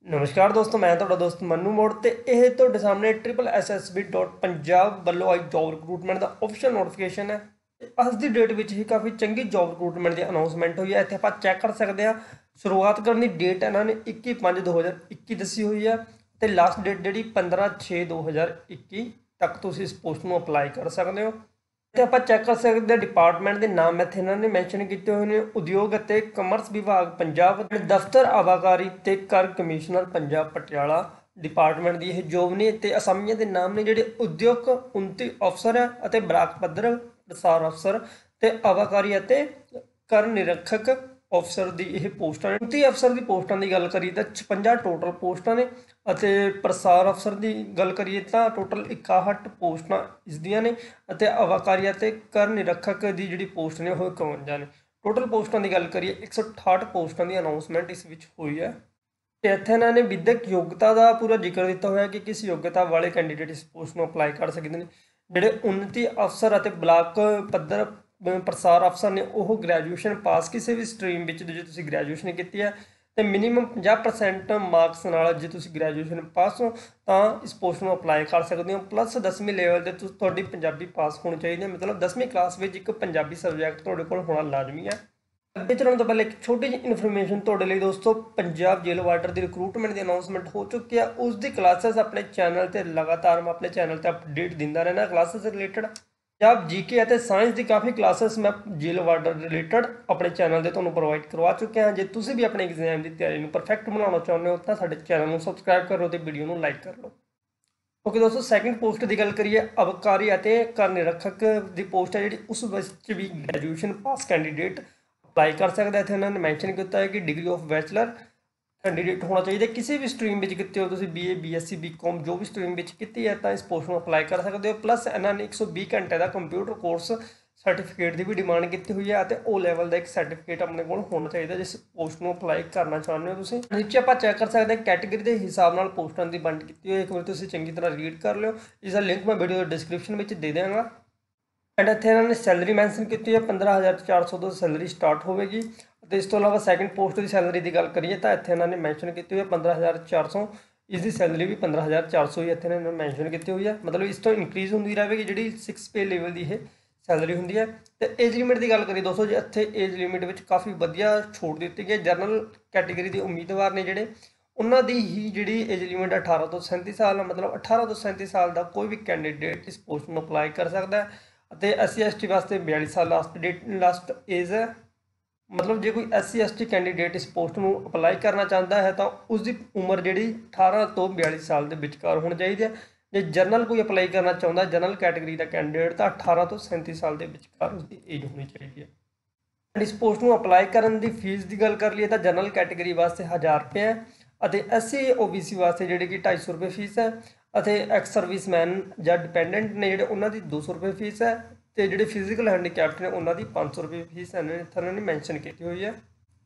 नमस्कार दोस्तों, मैं ਤੁਹਾਡਾ ਦੋਸਤ ਮਨੂ ਮੋੜ ਤੇ ਇਹ ਤੁਹਾਡੇ ਸਾਹਮਣੇ SSSB.Punjab ਵੱਲੋਂ ਆਈ ਜੌਬ ਰਿਕਰੂਟਮੈਂਟ ਦਾ ਆਫੀਸ਼ੀਅਲ ਨੋਟੀਫਿਕੇਸ਼ਨ ਹੈ। ਅੱਜ ਦੀ ਡੇਟ ਵਿੱਚ ਹੀ ਕਾਫੀ ਚੰਗੀ ਜੌਬ ਰਿਕਰੂਟਮੈਂਟ ਦੀ ਅਨਾਉਂਸਮੈਂਟ ਹੋਈ ਹੈ। ਇੱਥੇ ਆਪਾਂ ਚੈੱਕ ਕਰ ਸਕਦੇ ਹਾਂ। ਸ਼ੁਰੂਆਤ ਕਰਨ ਦੀ ਡੇਟ ਇਹਨਾਂ ਨੇ 21/5/2021 ਦੱਸੀ ਹੋਈ ਹੈ ਤੇ ਲਾਸਟ ਡੇਟ ਜਿਹੜੀ 15/6/2021 ਤੱਕ ਤੁਸੀਂ ਇਸ ਪੋਸਟ ਨੂੰ ਅਪਲਾਈ ਕਰ ਸਕਦੇ ਹੋ। ਤੇ ਆਪਾਂ ਚੈੱਕ ਕਰ ਸਕਦੇ ਹਾਂ ਡਿਪਾਰਟਮੈਂਟ ਦੇ ਨਾਮ ਇੱਥੇ ਇਹਨਾਂ ਨੇ ਮੈਂਸ਼ਨ ਕੀਤੇ ਹੋਏ ਨੇ। ਉਦਯੋਗ ਅਤੇ ਕਮਰਸ ਵਿਭਾਗ ਪੰਜਾਬ, ਦਫ਼ਤਰ ਆਬਾਕਾਰੀ ਤੇ ਕਰ ਕਮਿਸ਼ਨਰ ਪੰਜਾਬ ਪਟਿਆਲਾ ਡਿਪਾਰਟਮੈਂਟ ਦੀ ਇਹ ਜੋਬ ਨੇ। ਤੇ ਅਸਾਮੀਆਂ ਦੇ ਨਾਮ ਨੇ ਜਿਹੜੇ ਉਦਯੋਗ ਉੱਨਤੀ ਅਫਸਰ ਹੈ ਅਤੇ ਬਲਾਕ ਪੱਧਰ ਪ੍ਰਸਾਰ ਅਫਸਰ ਤੇ ਆਬਾਕਾਰੀ ਅਤੇ ਕਰ ਨਿਰੀਖਕ ਅਫਸਰ ਦੀ ਇਹ ਪੋਸਟਾਂ ਨੇ। 29 ਅਫਸਰ ਦੀ ਪੋਸਟਾਂ ਦੀ ਗੱਲ ਕਰੀਏ ਤਾਂ 56 ਟੋਟਲ ਪੋਸਟਾਂ ਨੇ ਅਤੇ ਪ੍ਰਸਾਰ ਅਫਸਰ ਦੀ ਗੱਲ ਕਰੀਏ ਤਾਂ ਟੋਟਲ 61 ਪੋਸਟਾਂ ਇਸ ਦੀਆਂ ਨੇ ਅਤੇ ਆਬਾਕਾਰੀ ਅਤੇ ਕਰ ਨਿਰੀਖਕ ਦੀ ਜਿਹੜੀ ਪੋਸਟ ਨੇ ਉਹ 51 ਨੇ। ਟੋਟਲ ਪੋਸਟਾਂ ਦੀ ਗੱਲ ਕਰੀਏ 168 ਪੋਸਟਾਂ ਦੀ ਅਨਾਉਂਸਮੈਂਟ ਇਸ ਵਿੱਚ ਹੋਈ ਹੈ। ਤੇ ਇੱਥੇ ਇਹਨਾਂ ਨੇ ਵਿਦਿਅਕ ਯੋਗਤਾ ਦਾ ਪੂਰਾ ਜ਼ਿਕਰ ਦਿੱਤਾ ਹੋਇਆ ਕਿ ਕਿਸ ਯੋਗਤਾ ਵਾਲੇ ਕੈਂਡੀਡੇਟ ਇਸ ਪੋਸਟ ਨੂੰ ਅਪਲਾਈ ਕਰ ਸਕਦੇ ਨੇ। ਜਿਹੜੇ ਉੱਨਤੀ ਅਫਸਰ ਅਤੇ ਬਲਾਕ ਪੱਧਰ ਪ੍ਰਸਾਰ ਅਫਸਰ ਨੇ ਉਹ ਗ੍ਰੈਜੂਏਸ਼ਨ ਪਾਸ ਕਿਸੇ ਵੀ ਸਟਰੀਮ ਵਿੱਚ ਜੇ ਤੁਸੀਂ ਗ੍ਰੈਜੂਏਸ਼ਨ ਕੀਤੀ ਹੈ ਤੇ ਮਿਨੀਮਮ 50% ਮਾਰਕਸ ਨਾਲ ਜੇ ਤੁਸੀਂ ਗ੍ਰੈਜੂਏਸ਼ਨ ਪਾਸ ਹੋ ਤਾਂ ਇਸ ਪੋਸਟ ਨੂੰ ਅਪਲਾਈ ਕਰ ਸਕਦੇ ਹੋ। ਪਲੱਸ 10ਵੀਂ ਲੈਵਲ ਤੇ ਤੁਹਾਡੀ ਪੰਜਾਬੀ ਪਾਸ ਹੋਣੀ ਚਾਹੀਦੀ ਹੈ, ਮਤਲਬ 10ਵੀਂ ਕਲਾਸ ਵਿੱਚ ਇੱਕ ਪੰਜਾਬੀ ਸਬਜੈਕਟ ਤੁਹਾਡੇ ਕੋਲ ਹੋਣਾ ਲਾਜ਼ਮੀ ਹੈ। ਅੱਗੇ ਚੱਲਣ ਤੋਂ ਪਹਿਲਾਂ ਇੱਕ ਛੋਟੀ ਜਿਹੀ ਇਨਫੋਰਮੇਸ਼ਨ ਤੁਹਾਡੇ ਲਈ ਦੋਸਤੋ, ਪੰਜਾਬ ਜੇਲ੍ਹ ਵਾਰਡਰ ਦੀ ਰਿਕਰੂਟਮੈਂਟ ਦੀ ਅਨਾਉਂਸਮੈਂਟ ਹੋ ਚੁੱਕੀ ਹੈ। ਉਸ ਦੀ ਕਲਾਸਿਸ ਆਪਣੇ ਚੈਨਲ ਤੇ ਲਗਾਤਾਰ ਮੈਂ ਆਪਣੇ ਚੈਨਲ ਤੇ ਅਪਡੇਟ ਦਿੰਦਾ ਰਹਿਣਾ ਕਲਾਸਿਸ ਰਿਲੇਟਡ। ਪੰਜਾਬ ਜੀਕੇ ਅਤੇ ਸਾਇੰਸ ਦੀ ਕਾਫੀ ਕਲਾਸਿਸ ਮੈਂ ਜੇਲ੍ਹ ਵਾਰਡਰ ਰਿਲੇਟਡ ਆਪਣੇ ਚੈਨਲ 'ਤੇ ਤੁਹਾਨੂੰ ਪ੍ਰੋਵਾਈਡ ਕਰਵਾ ਚੁੱਕਿਆ ਹਾਂ। ਜੇ ਤੁਸੀਂ ਵੀ ਆਪਣੇ ਐਗਜ਼ਾਮ ਦੀ ਤਿਆਰੀ ਨੂੰ ਪਰਫੈਕਟ ਬਣਾਉਣਾ ਚਾਹੁੰਦੇ ਹੋ ਤਾਂ ਸਾਡੇ ਚੈਨਲ ਨੂੰ ਸਬਸਕ੍ਰਾਈਬ ਕਰੋ ਅਤੇ ਵੀਡੀਓ ਨੂੰ ਲਾਈਕ ਕਰ ਲਓ। ਓਕੇ ਦੋਸਤੋ, ਸੈਕਿੰਡ ਪੋਸਟ ਦੀ ਗੱਲ ਕਰੀਏ ਆਬਾਕਾਰੀ ਅਤੇ ਕਰ ਨਿਰੀਖਕ ਦੀ ਪੋਸਟ ਹੈ ਜਿਹੜੀ ਉਸ ਵਿੱਚ ਵੀ ਗ੍ਰੈਜੂਏਸ਼ਨ ਪਾਸ ਕੈਂਡੀਡੇਟ ਅਪਲਾਈ ਕਰ ਸਕਦਾ। ਇੱਥੇ ਇਹਨਾਂ ਨੇ ਮੈਂਸ਼ਨ ਕੀਤਾ ਹੈ ਕਿ ਡਿਗਰੀ ਆਫ ਬੈਚਲਰ ਕੈਂਡੀਡੇਟ ਹੋਣਾ ਚਾਹੀਦਾ ਕਿਸੇ ਵੀ ਸਟਰੀਮ ਵਿੱਚ ਕੀਤੀ ਹੋ ਤੁਸੀਂ, BA BSc BCom ਜੋ ਵੀ ਸਟਰੀਮ ਵਿੱਚ ਕੀਤੀ ਹੈ ਤਾਂ ਇਸ ਪੋਸਟ ਨੂੰ ਅਪਲਾਈ ਕਰ ਸਕਦੇ ਹੋ। ਪਲੱਸ ਇਹਨਾਂ ਨੇ 120 ਘੰਟੇ ਦਾ ਕੰਪਿਊਟਰ ਕੋਰਸ ਸਰਟੀਫਿਕੇਟ ਦੀ ਵੀ ਡਿਮਾਂਡ ਕੀਤੀ ਹੋਈ ਹੈ ਅਤੇ O ਲੈਵਲ ਦਾ ਇੱਕ ਸਰਟੀਫਿਕੇਟ ਆਪਣੇ ਕੋਲ ਹੋਣਾ ਚਾਹੀਦਾ ਜਿਸ ਪੋਸਟ ਨੂੰ ਅਪਲਾਈ ਕਰਨਾ ਚਾਹੁੰਦੇ ਹੋ ਤੁਸੀਂ। ਨੀਚੇ ਆਪਾਂ ਚੈੱਕ ਕਰ ਸਕਦੇ ਹਾਂ ਕੈਟੇਗਰੀ ਦੇ ਹਿਸਾਬ ਨਾਲ ਪੋਸਟਾਂ ਦੀ ਵੰਡ ਕੀਤੀ ਹੋਈ ਹੈ। ਇੱਕ ਵਾਰ ਤੁਸੀਂ ਚੰਗੀ ਤਰ੍ਹਾਂ ਰੀਡ ਕਰ ਲਿਓ, ਇਸ ਦਾ ਲਿੰਕ ਮੈਂ ਵੀਡੀਓ ਡਿਸਕ੍ਰਿਪਸ਼ਨ ਵਿੱਚ ਦੇ ਦਿਆਂਗਾ। ਐਂਡ ਇੱਥੇ ਇਹਨਾਂ ਨੇ ਸੈਲਰੀ ਮੈਂਸ਼ਨ ਕੀਤੀ ਹੈ 15,400 ਤੋਂ ਸੈਲਰੀ ਸਟਾਰਟ ਹੋਵੇਗੀ। ਅਤੇ ਇਸ ਤੋਂ ਇਲਾਵਾ ਸੈਕਿੰਡ ਪੋਸਟ ਦੀ ਸੈਲਰੀ ਦੀ ਗੱਲ ਕਰੀਏ ਤਾਂ ਇੱਥੇ ਇਹਨਾਂ ਨੇ ਮੈਂਸ਼ਨ ਕੀਤੀ ਹੋਈ ਹੈ 15,400। ਇਸ ਦੀ ਸੈਲਰੀ ਵੀ 15,400 ਹੀ ਇੱਥੇ ਇਹਨਾਂ ਨੇ ਮੈਂਸ਼ਨ ਕੀਤੀ ਹੋਈ ਹੈ, ਮਤਲਬ ਇਸ ਤੋਂ ਇਨਕਰੀਜ਼ ਹੁੰਦੀ ਰਹੇਗੀ ਜਿਹੜੀ 6 ਪੇ ਲੈਵਲ ਦੀ ਇਹ ਸੈਲਰੀ ਹੁੰਦੀ ਹੈ। ਅਤੇ ਏਜ ਲਿਮਿਟ ਦੀ ਗੱਲ ਕਰੀਏ ਦੋਸਤੋ, ਜੇ ਇੱਥੇ ਏਜ ਲਿਮਿਟ ਵਿੱਚ ਕਾਫੀ ਵਧੀਆ ਛੋਟ ਦਿੱਤੀ ਗਈ। ਜਨਰਲ ਕੈਟੇਗਰੀ ਦੇ ਉਮੀਦਵਾਰ ਨੇ ਜਿਹੜੇ ਉਹਨਾਂ ਦੀ ਹੀ ਜਿਹੜੀ ਏਜ ਲਿਮਿਟ 18 ਤੋਂ 37 ਸਾਲ, ਮਤਲਬ 18 ਤੋਂ 37 ਸਾਲ ਦਾ ਕੋਈ ਵੀ ਕੈਂਡੀਡੇਟ ਇਸ ਪੋਸਟ ਨੂੰ ਅਪਲਾਈ ਕਰ ਸਕਦਾ ਹੈ। ਅਤੇ SC ST ਵਾਸਤੇ 42 ਸਾਲ ਲਾਸਟ ਏਜ ਹੈ, ਮਤਲਬ ਜੇ ਕੋਈ SC ST ਕੈਂਡੀਡੇਟ ਇਸ ਪੋਸਟ ਨੂੰ ਅਪਲਾਈ ਕਰਨਾ ਚਾਹੁੰਦਾ ਹੈ ਤਾਂ ਉਸ ਦੀ ਉਮਰ ਜਿਹੜੀ 18 ਤੋਂ 42 ਸਾਲ ਦੇ ਵਿਚਕਾਰ ਹੋਣੀ ਚਾਹੀਦੀ ਹੈ। ਜੇ ਜਨਰਲ ਕੋਈ ਅਪਲਾਈ ਕਰਨਾ ਚਾਹੁੰਦਾ ਜਨਰਲ ਕੈਟੇਗਰੀ ਦਾ ਕੈਂਡੀਡੇਟ ਤਾਂ 18 ਤੋਂ 37 ਸਾਲ ਦੇ ਵਿਚਕਾਰ ਉਸਦੀ ਏਜ ਹੋਣੀ ਚਾਹੀਦੀ ਹੈ। ਇਸ ਪੋਸਟ ਨੂੰ ਅਪਲਾਈ ਕਰਨ ਦੀ ਫੀਸ ਦੀ ਗੱਲ ਕਰ ਲਈਏ ਤਾਂ ਜਨਰਲ ਕੈਟੇਗਰੀ ਵਾਸਤੇ 1000 ਰੁਪਏ ਹੈ ਅਤੇ SC OBC ਵਾਸਤੇ ਜਿਹੜੀ ਕਿ 250 ਰੁਪਏ ਫੀਸ ਹੈ ਅਤੇ ਐਕਸ ਸਰਵਿਸਮੈਨ ਜਾਂ ਡਿਪੈਂਡੈਂਟ ਨੇ ਜਿਹੜੇ ਉਹਨਾਂ ਦੀ 200 ਰੁਪਏ ਫੀਸ ਹੈ ਤੇ ਜਿਹੜੇ ਫਿਜ਼ੀਕਲ ਹੈਂਡੀਕੈਪਟ ਨੇ ਉਹਨਾਂ ਦੀ 500 ਰੁਪਏ ਫੀਸ ਇਹਨਾਂ ਨੇ ਮੈਂਸ਼ਨ ਕੀਤੀ ਹੋਈ ਹੈ।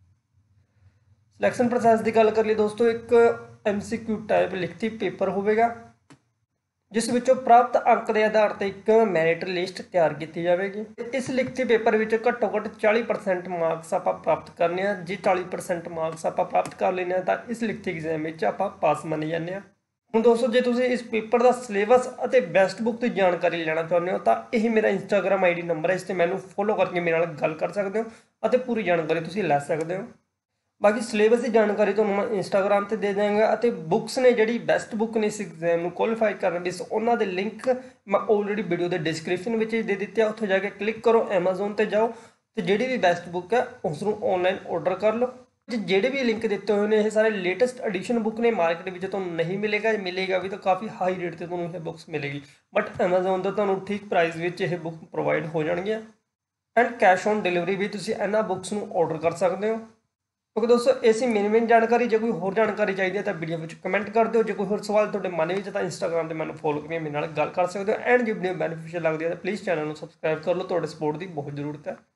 ਸਿਲੈਕਸ਼ਨ ਪ੍ਰੋਸੈਸ ਦੀ ਗੱਲ ਕਰ ਲਈ ਦੋਸਤੋ, ਇੱਕ MCQ ਟਾਈਪ ਲਿਖਤੀ ਪੇਪਰ ਹੋਵੇਗਾ ਜਿਸ ਵਿੱਚੋਂ ਪ੍ਰਾਪਤ ਅੰਕ ਦੇ ਆਧਾਰ ਤੇ ਇੱਕ ਮੈਰਿਟ ਲਿਸਟ ਤਿਆਰ ਕੀਤੀ ਜਾਵੇਗੀ। ਇਸ ਲਿਖਤੀ ਪੇਪਰ ਵਿੱਚ ਘੱਟੋ ਘੱਟ 40% ਮਾਰਕਸ ਆਪਾਂ ਪ੍ਰਾਪਤ ਕਰਨੇ ਆ। ਜੇ 40% ਮਾਰਕਸ ਆਪਾਂ ਪ੍ਰਾਪਤ ਕਰ ਲੈਂਦੇ ਹਾਂ ਤਾਂ ਇਸ ਲਿਖਤੀ ਐਗਜ਼ਾਮ ਵਿੱਚ ਆਪਾਂ ਪਾਸ ਮੰਨੇ ਜਾਂਦੇ ਹਾਂ। ਹੁਣ ਦੋਸਤੋ, ਜੇ ਤੁਸੀਂ ਇਸ ਪੇਪਰ ਦਾ ਸਿਲੇਬਸ ਅਤੇ ਬੈਸਟ ਬੁੱਕ ਦੀ ਜਾਣਕਾਰੀ ਲੈਣਾ ਚਾਹੁੰਦੇ ਹੋ ਤਾਂ ਇਹ ਮੇਰਾ ਇੰਸਟਾਗ੍ਰਾਮ ID ਨੰਬਰ ਹੈ, ਇਸ 'ਤੇ ਮੈਨੂੰ ਫੋਲੋ ਕਰਕੇ ਮੇਰੇ ਨਾਲ ਗੱਲ ਕਰ ਸਕਦੇ ਹੋ ਅਤੇ ਪੂਰੀ ਜਾਣਕਾਰੀ ਤੁਸੀਂ ਲੈ ਸਕਦੇ ਹੋ। ਬਾਕੀ ਸਿਲੇਬਸ ਦੀ ਜਾਣਕਾਰੀ ਤੁਹਾਨੂੰ ਮੈਂ ਇੰਸਟਾਗ੍ਰਾਮ 'ਤੇ ਦੇ ਦਿਆਂਗਾ ਅਤੇ ਬੁੱਕਸ ਨੇ ਜਿਹੜੀ ਬੈਸਟ ਬੁੱਕ ਨੇ ਇਸ ਐਗਜ਼ਾਮ ਨੂੰ ਕੁਆਲੀਫਾਈ ਕਰਨ ਲਈ ਉਹਨਾਂ ਦੇ ਲਿੰਕ ਮੈਂ ਆਲਰੇਡੀ ਵੀਡੀਓ ਦੇ ਡਿਸਕ੍ਰਿਪਸ਼ਨ ਵਿੱਚ ਦੇ ਦਿੱਤੇ ਆ। ਉੱਥੇ ਜਾ ਕੇ ਕਲਿੱਕ ਕਰੋ, Amazon 'ਤੇ ਜਾਓ ਅਤੇ ਜਿਹੜੀ ਵੀ ਬੈਸਟ ਬੁੱਕ ਹੈ ਉਸ ਨੂੰ ਔਨਲਾਈਨ ਆਰਡਰ ਕਰ ਲਓ। ਜਿਹੜੇ ਵੀ ਲਿੰਕ ਦਿੱਤੇ ਹੋਏ ਨੇ ਇਹ ਸਾਰੇ ਲੇਟੈਸਟ ਐਡੀਸ਼ਨ ਬੁੱਕ ਨੇ, ਮਾਰਕੀਟ ਵਿੱਚ ਤੁਹਾਨੂੰ ਨਹੀਂ ਮਿਲੇਗਾ ਵੀ ਤਾਂ ਕਾਫੀ ਹਾਈ ਰੇਟ 'ਤੇ ਤੁਹਾਨੂੰ ਇਹ ਬੁੱਕਸ ਮਿਲੇਗੀ, ਬਟ Amazon ਤੋਂ ਤੁਹਾਨੂੰ ਠੀਕ ਪ੍ਰਾਈਸ ਵਿੱਚ ਇਹ ਬੁੱਕ ਪ੍ਰੋਵਾਈਡ ਹੋ ਜਾਣਗੀਆਂ। ਐਂਡ ਕੈਸ਼ ਔਨ ਡਿਲੀਵਰੀ ਵੀ ਤੁਸੀਂ ਇਹਨਾਂ ਬੁੱਕਸ ਨੂੰ ਆਰਡਰ ਕਰ ਸਕਦੇ ਹੋ। ਕਿਉਂਕਿ ਦੋਸਤੋ ਇਹ ਸੀ ਮਿਨੀਮਮ ਜਾਣਕਾਰੀ। ਜੇ ਕੋਈ ਹੋਰ ਜਾਣਕਾਰੀ ਚਾਹੀਦੀ ਹੈ ਤਾਂ ਵੀਡੀਓ ਵਿੱਚ ਕਮੈਂਟ ਕਰ ਦਿਓ। ਜੇ ਕੋਈ ਹੋਰ ਸਵਾਲ ਤੁਹਾਡੇ ਮਨ ਵਿੱਚ ਤਾਂ ਇੰਸਟਾਗ੍ਰਾਮ 'ਤੇ ਮੈਨੂੰ ਫੋਲੋ ਕਰਕੇ ਮੇਰੇ ਨਾਲ ਗੱਲ ਕਰ ਸਕਦੇ ਹੋ। ਐਂਡ ਜੇ ਵੀਡੀਓ ਬੈਨੀਫਿਸ਼ੀਅਲ ਲੱਗਦੀ ਹੈ ਤਾਂ ਪਲੀਜ਼ ਚੈਨਲ ਨੂੰ ਸਬਸਕ੍ਰਾਈਬ ਕਰ ਲਓ, ਤੁਹਾਡੇ ਸਪੋਰਟ ਦੀ ਬਹੁਤ ਜ਼ਰੂਰਤ ਹੈ।